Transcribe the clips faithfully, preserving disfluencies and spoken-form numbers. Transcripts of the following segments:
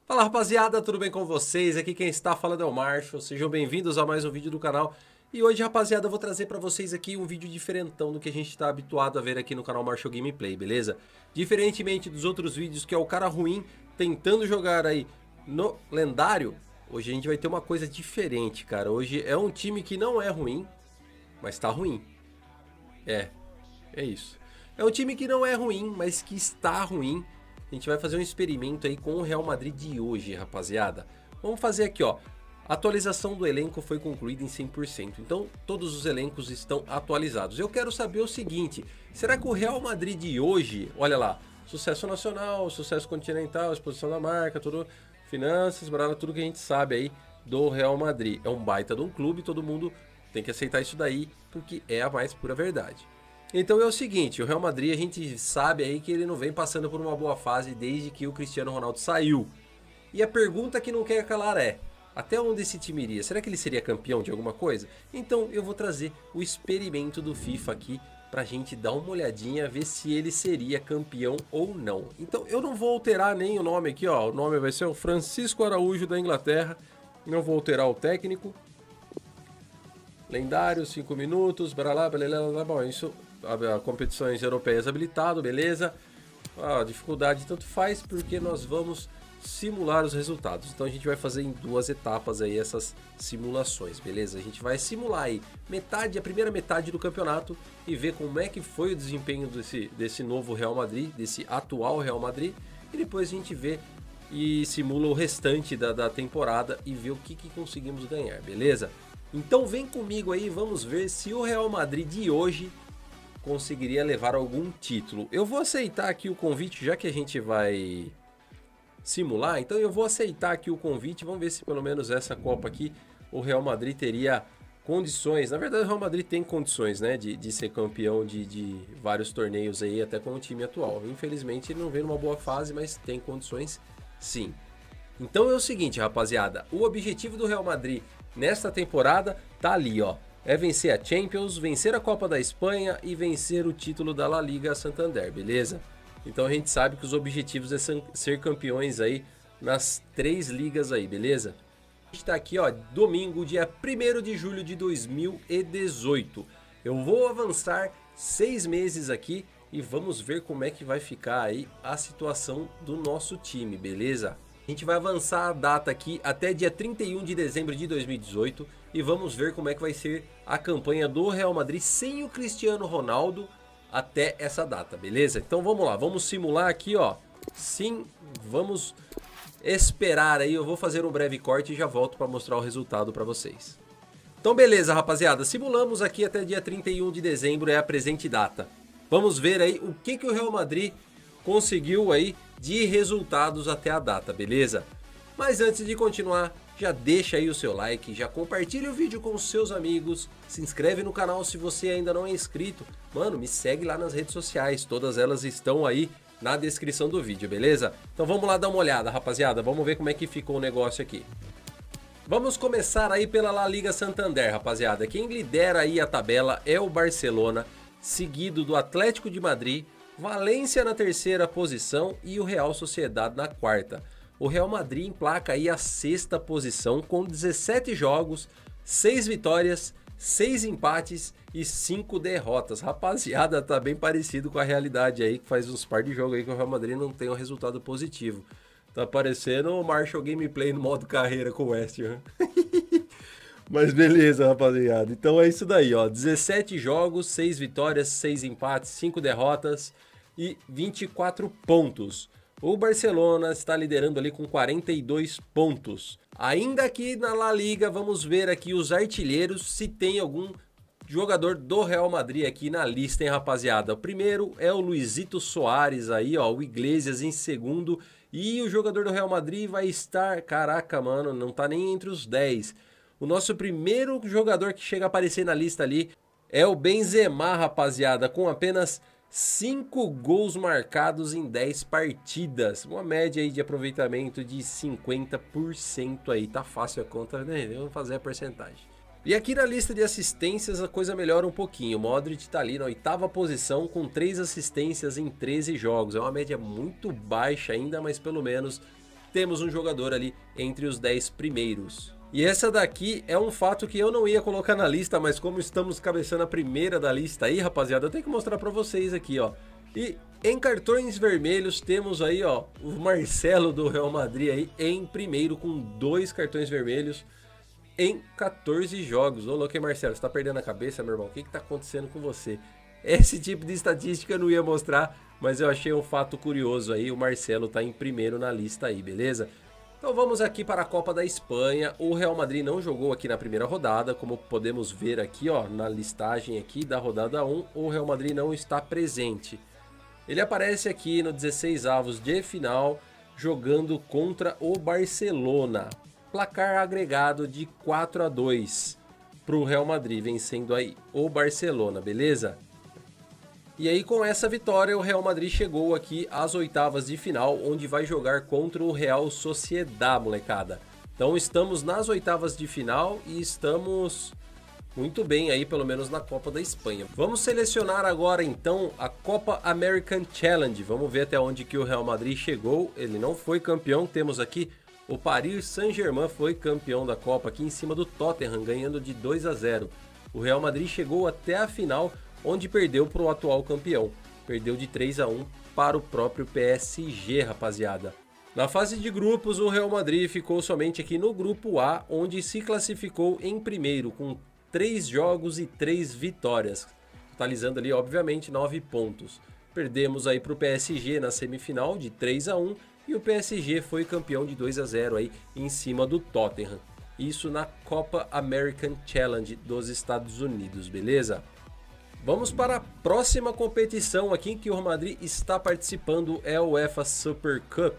Fala rapaziada, tudo bem com vocês? Aqui quem está falando é o Marshall, sejam bem-vindos a mais um vídeo do canal. E hoje, rapaziada, eu vou trazer pra vocês aqui um vídeo diferentão do que a gente está habituado a ver aqui no canal Marshall Gameplay, beleza? Diferentemente dos outros vídeos que é o cara ruim tentando jogar aí no lendário, hoje a gente vai ter uma coisa diferente, cara. Hoje é um time que não é ruim, mas tá ruim. É, é isso. É um time que não é ruim, mas que está ruim. A gente vai fazer um experimento aí com o Real Madrid de hoje, rapaziada. Vamos fazer aqui, ó. A atualização do elenco foi concluída em cem por cento. Então, todos os elencos estão atualizados. Eu quero saber o seguinte. Será que o Real Madrid de hoje, olha lá, sucesso nacional, sucesso continental, exposição da marca, tudo, finanças, baralho, tudo que a gente sabe aí do Real Madrid. É um baita de um clube, todo mundo tem que aceitar isso daí, porque é a mais pura verdade. Então é o seguinte, o Real Madrid a gente sabe aí que ele não vem passando por uma boa fase desde que o Cristiano Ronaldo saiu. E a pergunta que não quer calar é, até onde esse time iria? Será que ele seria campeão de alguma coisa? Então eu vou trazer o experimento do FIFA aqui pra gente dar uma olhadinha, ver se ele seria campeão ou não. Então eu não vou alterar nem o nome aqui, ó, o nome vai ser o Francisco Araújo da Inglaterra, não vou alterar o técnico. Lendário, cinco minutos, blá blá blá, bom, isso... competições europeias habilitado, beleza? A dificuldade tanto faz porque nós vamos simular os resultados. Então a gente vai fazer em duas etapas aí essas simulações, beleza? A gente vai simular aí metade, a primeira metade do campeonato e ver como é que foi o desempenho desse, desse novo Real Madrid, desse atual Real Madrid, e depois a gente vê e simula o restante da, da temporada e vê o que, que conseguimos ganhar, beleza? Então vem comigo aí, vamos ver se o Real Madrid de hoje conseguiria levar algum título. Eu vou aceitar aqui o convite, já que a gente vai simular, então eu vou aceitar aqui o convite, vamos ver se pelo menos essa Copa aqui o Real Madrid teria condições. Na verdade o Real Madrid tem condições, né, de, de ser campeão de, de vários torneios aí, até com o time atual. Infelizmente ele não vem numa boa fase, mas tem condições sim. Então é o seguinte, rapaziada, o objetivo do Real Madrid nesta temporada tá ali, ó. É vencer a Champions, vencer a Copa da Espanha e vencer o título da La Liga Santander, beleza? Então a gente sabe que os objetivos é ser campeões aí nas três ligas aí, beleza? A gente tá aqui, ó, domingo, dia primeiro de julho de dois mil e dezoito. Eu vou avançar seis meses aqui e vamos ver como é que vai ficar aí a situação do nosso time, beleza? A gente vai avançar a data aqui até dia trinta e um de dezembro de dois mil e dezoito e vamos ver como é que vai ser a campanha do Real Madrid sem o Cristiano Ronaldo até essa data, beleza? Então vamos lá, vamos simular aqui, ó. Sim, vamos esperar aí, eu vou fazer um breve corte e já volto para mostrar o resultado para vocês. Então beleza, rapaziada, simulamos aqui até dia trinta e um de dezembro, é a presente data. Vamos ver aí o que, que o Real Madrid conseguiu aí de resultados até a data, beleza? Mas antes de continuar, já deixa aí o seu like, já compartilha o vídeo com os seus amigos, se inscreve no canal se você ainda não é inscrito. Mano, me segue lá nas redes sociais, todas elas estão aí na descrição do vídeo, beleza? Então vamos lá dar uma olhada, rapaziada, vamos ver como é que ficou o negócio aqui. Vamos começar aí pela La Liga Santander, rapaziada. Quem lidera aí a tabela é o Barcelona, seguido do Atlético de Madrid, Valência na terceira posição e o Real Sociedad na quarta. O Real Madrid emplaca aí a sexta posição com dezessete jogos, seis vitórias, seis empates e cinco derrotas. Rapaziada, tá bem parecido com a realidade aí, que faz uns par de jogos aí que o Real Madrid não tem um resultado positivo. Tá parecendo o Marshall Gameplay no modo carreira com o West Ham. Mas beleza, rapaziada. Então é isso daí, ó. dezessete jogos, seis vitórias, seis empates, cinco derrotas e vinte e quatro pontos. O Barcelona está liderando ali com quarenta e dois pontos. Ainda aqui na La Liga, vamos ver aqui os artilheiros, se tem algum jogador do Real Madrid aqui na lista, hein, rapaziada. O primeiro é o Luizito Soares aí, ó, o Iglesias em segundo. E o jogador do Real Madrid vai estar, caraca, mano, não tá nem entre os dez. O nosso primeiro jogador que chega a aparecer na lista ali é o Benzema, rapaziada, com apenas cinco gols marcados em dez partidas. Uma média aí de aproveitamento de cinquenta por cento aí. Tá fácil a conta, né? Vamos fazer a porcentagem. E aqui na lista de assistências a coisa melhora um pouquinho. O Modric tá ali na oitava posição com três assistências em treze jogos. É uma média muito baixa ainda, mas pelo menos temos um jogador ali entre os dez primeiros. E essa daqui é um fato que eu não ia colocar na lista, mas como estamos cabeçando a primeira da lista aí, rapaziada, eu tenho que mostrar pra vocês aqui, ó. E em cartões vermelhos temos aí, ó, o Marcelo do Real Madrid aí em primeiro com dois cartões vermelhos em quatorze jogos. Ô, louco, hein, Marcelo, você tá perdendo a cabeça, meu irmão? O que que tá acontecendo com você? Esse tipo de estatística eu não ia mostrar, mas eu achei um fato curioso aí, o Marcelo tá em primeiro na lista aí, beleza? Então vamos aqui para a Copa da Espanha. O Real Madrid não jogou aqui na primeira rodada, como podemos ver aqui, ó, na listagem aqui da rodada um, o Real Madrid não está presente. Ele aparece aqui no dezesseis avos de final, jogando contra o Barcelona. Placar agregado de quatro a dois para o Real Madrid, vencendo aí o Barcelona, beleza? E aí com essa vitória o Real Madrid chegou aqui às oitavas de final, onde vai jogar contra o Real Sociedad, molecada. Então estamos nas oitavas de final e estamos muito bem aí, pelo menos na Copa da Espanha. Vamos selecionar agora então a Copa American Challenge. Vamos ver até onde que o Real Madrid chegou. Ele não foi campeão, temos aqui o Paris Saint-Germain foi campeão da Copa aqui em cima do Tottenham, ganhando de dois a zero. O Real Madrid chegou até a final, onde perdeu para o atual campeão. Perdeu de três a um para o próprio P S G, rapaziada. Na fase de grupos, o Real Madrid ficou somente aqui no grupo A, onde se classificou em primeiro, com três jogos e três vitórias, totalizando ali, obviamente, nove pontos. Perdemos aí para o P S G na semifinal de três a um e o P S G foi campeão de dois a zero aí em cima do Tottenham. Isso na Copa American Challenge dos Estados Unidos, beleza? Vamos para a próxima competição aqui em que o Real Madrid está participando, é o UEFA Super Cup,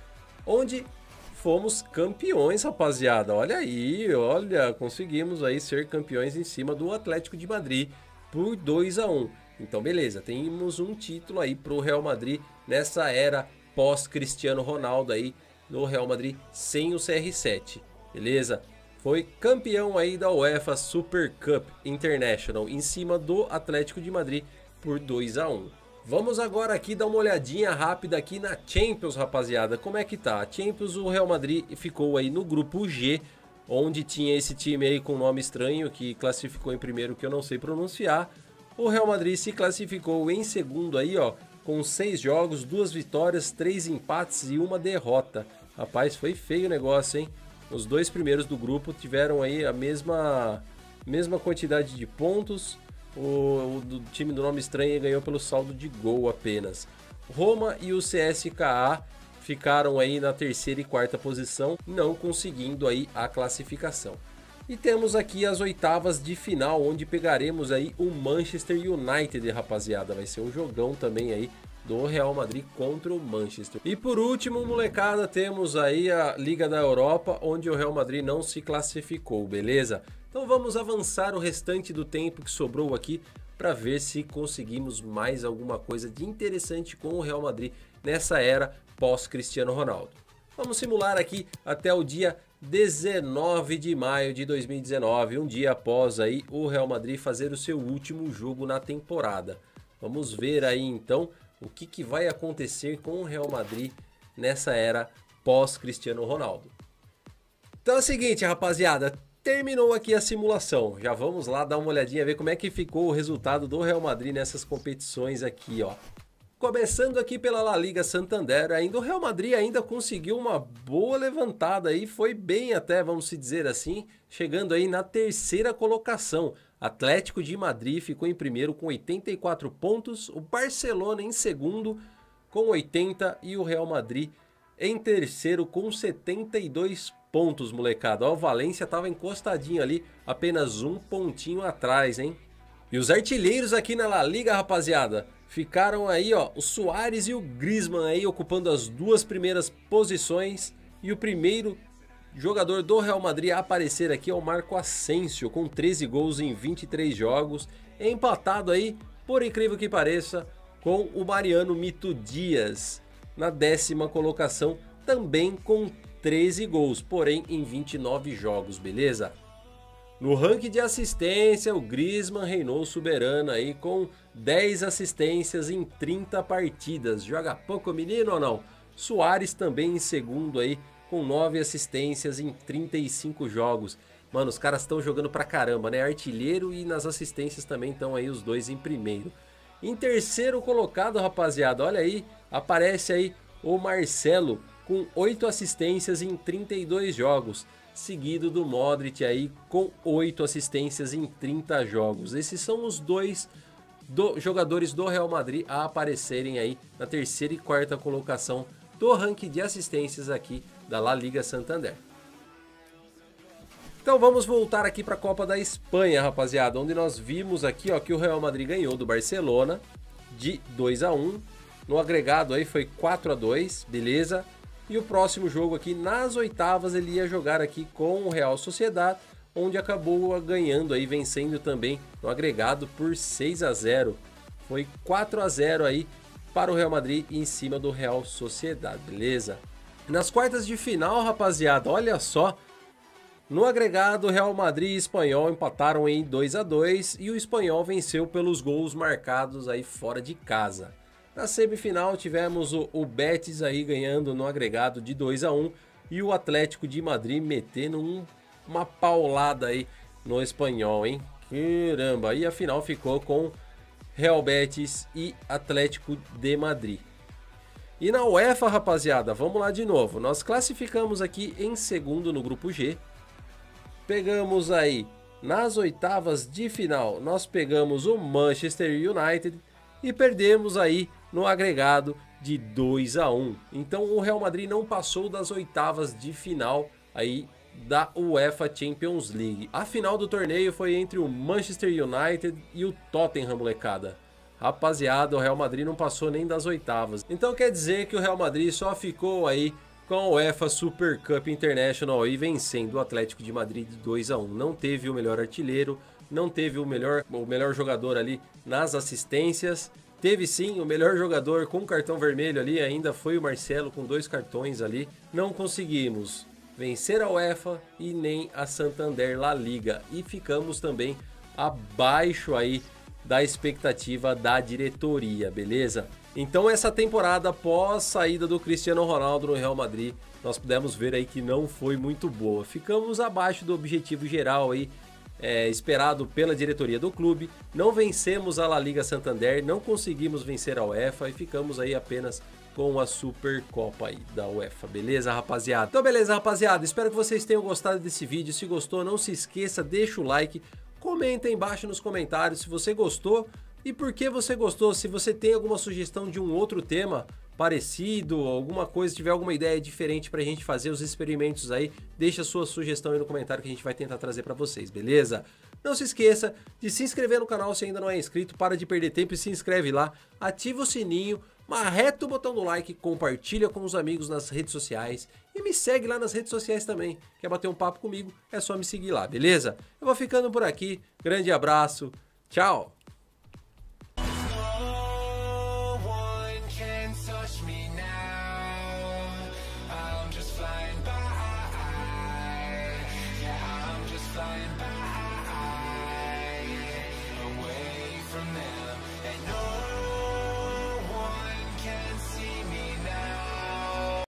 onde fomos campeões, rapaziada. Olha aí, olha, conseguimos aí ser campeões em cima do Atlético de Madrid por dois a um. Então beleza, temos um título aí pro Real Madrid nessa era pós Cristiano Ronaldo aí no Real Madrid sem o C R sete, beleza? Foi campeão aí da UEFA Super Cup International em cima do Atlético de Madrid por dois a um. Vamos agora aqui dar uma olhadinha rápida aqui na Champions, rapaziada. Como é que tá? A Champions, o Real Madrid ficou aí no grupo G, onde tinha esse time aí com nome estranho que classificou em primeiro, que eu não sei pronunciar. O Real Madrid se classificou em segundo aí, ó, com seis jogos, duas vitórias, três empates e uma derrota. Rapaz, foi feio o negócio, hein? Os dois primeiros do grupo tiveram aí a mesma, mesma quantidade de pontos. O, o do time do nome estranho ganhou pelo saldo de gol apenas. Roma e o C S K A ficaram aí na terceira e quarta posição, não conseguindo aí a classificação. E temos aqui as oitavas de final, onde pegaremos aí o Manchester United, rapaziada. Vai ser um jogão também aí do Real Madrid contra o Manchester. E por último, molecada, temos aí a Liga da Europa, onde o Real Madrid não se classificou, beleza? Então vamos avançar o restante do tempo que sobrou aqui para ver se conseguimos mais alguma coisa de interessante com o Real Madrid nessa era pós-Cristiano Ronaldo. Vamos simular aqui até o dia dezenove de maio de dois mil e dezenove, um dia após aí o Real Madrid fazer o seu último jogo na temporada. Vamos ver aí então o que, que vai acontecer com o Real Madrid nessa era pós-Cristiano Ronaldo. Então é o seguinte, rapaziada, terminou aqui a simulação. Já vamos lá dar uma olhadinha, ver como é que ficou o resultado do Real Madrid nessas competições aqui, ó. Começando aqui pela La Liga Santander, ainda o Real Madrid ainda conseguiu uma boa levantada aí, foi bem até, vamos se dizer assim, chegando aí na terceira colocação. Atlético de Madrid ficou em primeiro com oitenta e quatro pontos, o Barcelona em segundo com oitenta e o Real Madrid em terceiro com setenta e dois pontos, molecada. Ó, o Valência estava encostadinho ali, apenas um pontinho atrás, hein? E os artilheiros aqui na La Liga, rapaziada, ficaram aí, ó, o Suárez e o Griezmann aí ocupando as duas primeiras posições, e o primeiro jogador do Real Madrid a aparecer aqui é o Marco Asensio, com treze gols em vinte e três jogos, empatado aí, por incrível que pareça, com o Mariano Mito Dias, na décima colocação, também com treze gols, porém em vinte e nove jogos, beleza? No ranking de assistência, o Griezmann reinou soberano aí com dez assistências em trinta partidas. Joga pouco, menino, ou não? Suárez também em segundo aí com nove assistências em trinta e cinco jogos. Mano, os caras estão jogando pra caramba, né? Artilheiro e nas assistências também estão aí os dois em primeiro. Em terceiro colocado, rapaziada, olha aí, aparece aí o Marcelo com oito assistências em trinta e dois jogos. Seguido do Modric aí com oito assistências em trinta jogos. Esses são os dois do, jogadores do Real Madrid a aparecerem aí na terceira e quarta colocação do ranking de assistências aqui da La Liga Santander. Então vamos voltar aqui para a Copa da Espanha, rapaziada, onde nós vimos aqui, ó, que o Real Madrid ganhou do Barcelona de dois a um. No agregado aí foi quatro a dois, beleza? E o próximo jogo aqui, nas oitavas, ele ia jogar aqui com o Real Sociedad, onde acabou ganhando aí, vencendo também no agregado por seis a zero. Foi quatro a zero aí para o Real Madrid em cima do Real Sociedad, beleza? Nas quartas de final, rapaziada, olha só, no agregado, Real Madrid e Espanhol empataram em dois a dois e o Espanhol venceu pelos gols marcados aí fora de casa. Na semifinal tivemos o, o Betis aí ganhando no agregado de dois a um e o Atlético de Madrid metendo um, uma paulada aí no Espanhol, hein? Caramba, e a final ficou com Real Betis e Atlético de Madrid. E na UEFA, rapaziada, vamos lá de novo. Nós classificamos aqui em segundo no grupo G. Pegamos aí nas oitavas de final, nós pegamos o Manchester United e perdemos aí no agregado de dois a um. Então o Real Madrid não passou das oitavas de final aí da UEFA Champions League. A final do torneio foi entre o Manchester United e o Tottenham, molecada. Rapaziada, o Real Madrid não passou nem das oitavas. Então quer dizer que o Real Madrid só ficou aí com a UEFA Super Cup International aí vencendo o Atlético de Madrid de dois a um. Não teve o melhor artilheiro, não teve o melhor, o melhor jogador ali nas assistências. Teve sim o melhor jogador com cartão vermelho ali, ainda foi o Marcelo com dois cartões ali. Não conseguimos vencer a UEFA e nem a Santander La Liga. E ficamos também abaixo aí da expectativa da diretoria, beleza? Então essa temporada pós saída do Cristiano Ronaldo no Real Madrid, nós pudemos ver aí que não foi muito boa. Ficamos abaixo do objetivo geral aí, é, esperado pela diretoria do clube. Não vencemos a La Liga Santander, não conseguimos vencer a UEFA e ficamos aí apenas com a Supercopa aí da UEFA, beleza, rapaziada? Então beleza, rapaziada, espero que vocês tenham gostado desse vídeo. Se gostou, não se esqueça, deixa o like, comenta aí embaixo nos comentários se você gostou e por que você gostou. Se você tem alguma sugestão de um outro tema parecido, alguma coisa, tiver alguma ideia diferente pra gente fazer os experimentos aí, deixa a sua sugestão aí no comentário que a gente vai tentar trazer pra vocês, beleza? Não se esqueça de se inscrever no canal se ainda não é inscrito, para de perder tempo e se inscreve lá, ativa o sininho, marreta o botão do like, compartilha com os amigos nas redes sociais e me segue lá nas redes sociais também. Quer bater um papo comigo? É só me seguir lá, beleza? Eu vou ficando por aqui, grande abraço, tchau!